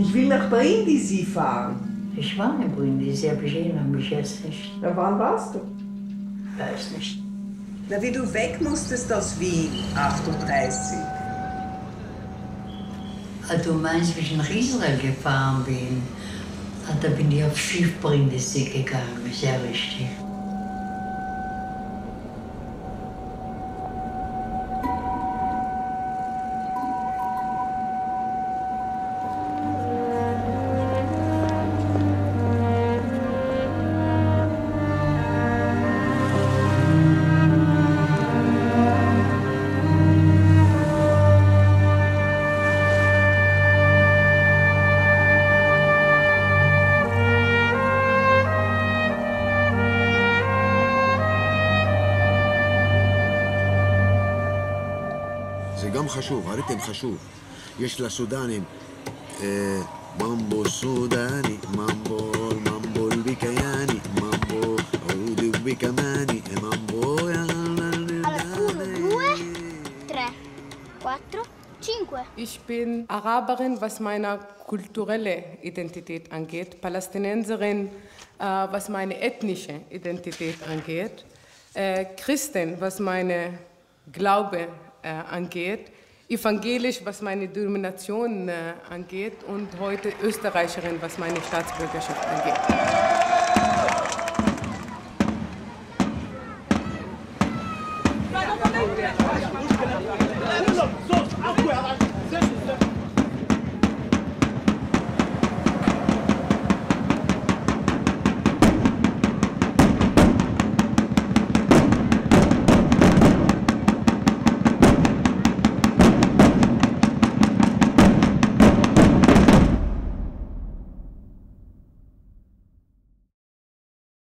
Ich will nach Brindisi fahren. Ich war in Brindisi, aber ich erinnere mich jetzt nicht. Na, wann warst du? Weiß nicht. Na, wie du weg musstest aus Wien, 38. Du meinst, wie ich in Riesler gefahren bin? Da bin ich auf Schiff Brindisi gegangen, sehr richtig. זה גם חשוב, הריתם חשוב. יש לסודנים ממבו סודני, ממבו ביקייני, ממבו עודי ביקמני, ממבו Ich bin Araberin, was meine kulturelle Identität angeht, Palästinenserin, was meine ethnische Identität angeht, Christin, was meine Glaube angeht, evangelisch, was meine Denomination angeht und heute Österreicherin, was meine Staatsbürgerschaft angeht.